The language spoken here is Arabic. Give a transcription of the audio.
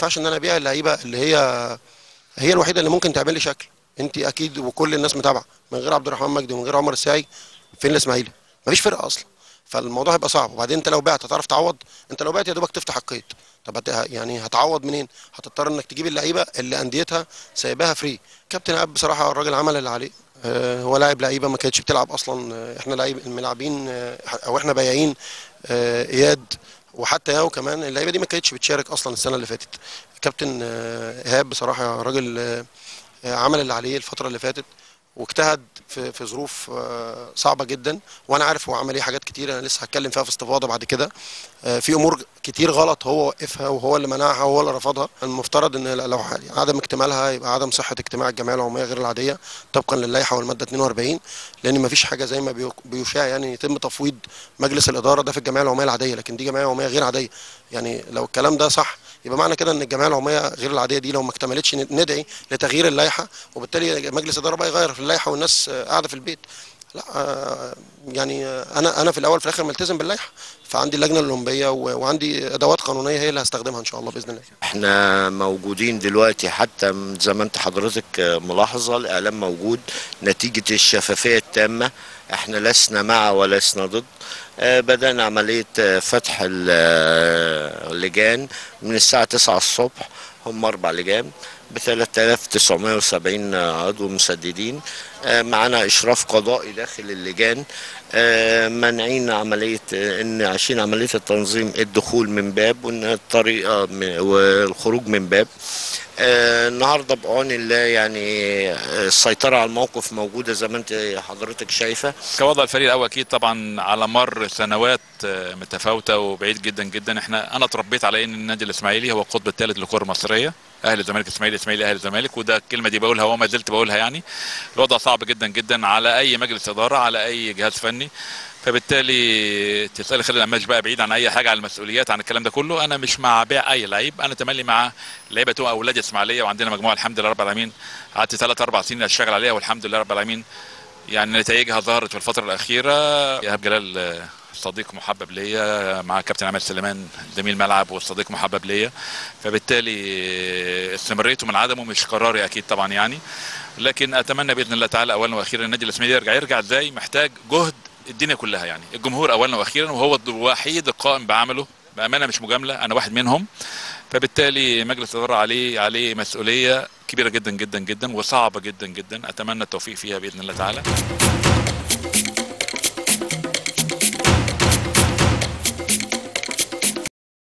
ينفعش ان انا ابيع اللعيبه اللي هي الوحيده اللي ممكن تعمل لي شكل. انت اكيد وكل الناس متابعه، من غير عبد الرحمن مجدي ومن غير عمر الساعي فين الاسماعيلي؟ مفيش فرقه اصلا. فالموضوع هيبقى صعب. وبعدين انت لو بعت هتعرف تعوض؟ انت لو بعت يا دوبك تفتح القيد. طب يعني هتعوض منين؟ هتضطر انك تجيب اللعيبه اللي انديتها سايباها فري. كابتن اب بصراحه الراجل عمل اللي عليه. هو لاعب لعيبه ما كانتش بتلعب اصلا. احنا لعيب الملاعبين، او احنا بايعين اياد وحتى ياو كمان. اللعيبه دي ما كانتش بتشارك اصلا السنه اللي فاتت. كابتن ايهاب بصراحه راجل عمل اللي عليه الفتره اللي فاتت، واجتهد في ظروف صعبه جدا. وانا عارف هو عمل ايه. حاجات كتير انا لسه هتكلم فيها في استفاضه بعد كده. في امور كتير غلط هو وقفها وهو اللي منعها وهو اللي رفضها. المفترض ان لو عدم اكتمالها يبقى عدم صحه اجتماع الجمعيه العموميه غير العاديه طبقا للائحه والماده 42. لان ما فيش حاجه زي ما بيشاع يعني يتم تفويض مجلس الاداره ده في الجمعيه العموميه العاديه، لكن دي جمعيه عموميه غير عاديه. يعني لو الكلام ده صح يبقى معنى كده ان الجمعيه العموميه غير العاديه دي لو ما اكتملتش ندعي لتغيير اللائحه، وبالتالي مجلس الاداره بقى يغير في اللائحه والناس قاعده في البيت. لا يعني انا في الاول في الاخر ملتزم باللائحه. فعندي اللجنه الاولمبيه وعندي ادوات قانونيه هي اللي هستخدمها ان شاء الله باذن الله. احنا موجودين دلوقتي حتى زي ما انت حضرتك ملاحظه، الاعلام موجود نتيجه الشفافيه التامه. احنا لسنا مع ولسنا ضد. بدأنا عملية فتح اللجان من الساعة 9 الصبح. هم 4 لجان ب 3970 عضو مسددين. معنا إشراف قضائي داخل اللجان. مانعين عملية إن عشان عملية التنظيم الدخول من باب وإن الطريقة والخروج من باب. النهارده بعون الله يعني السيطرة على الموقف موجودة زي ما انت حضرتك شايفة. كوضع الفريق الاول اكيد طبعا على مر سنوات متفاوته وبعيد جدا جدا. انا اتربيت على ان النادي الاسماعيلي هو القطب الثالث للكره المصريه. اهلي الزمالك اسماعيلي، اسماعيلي اهلي الزمالك، وده الكلمه دي بقولها وما زلت بقولها. يعني الوضع صعب جدا جدا على اي مجلس اداره، على اي جهاز فني. فبالتالي تسالي خالد القماش بقى بعيد عن اي حاجه، عن المسؤوليات، عن الكلام ده كله. انا مش مع بيع اي لعيب، انا تملي مع لعيبه بتوع اولاد اسماعيليه، وعندنا مجموعه الحمد لله رب العالمين قعدت 3 4 سنين اشتغل عليها والحمد لله رب العالمين يعني نتائجها ظهرت في الفتره الاخيره. ايهاب جلال صديق محبب ليا، مع كابتن عماد سليمان زميل ملعب والصديق محبب ليا. فبالتالي استمريته من عدمه مش قراري اكيد طبعا يعني. لكن اتمنى باذن الله تعالى اولا واخيرا النادي الاسماعيلي يرجع ازاي. محتاج جهد الدنيا كلها، يعني الجمهور اولا واخيرا، وهو الوحيد القائم بعمله بامانه مش مجامله، انا واحد منهم. فبالتالي مجلس الاداره عليه مسؤوليه كبيره جدا جدا جدا وصعبه جدا جدا. اتمنى التوفيق فيها باذن الله تعالى.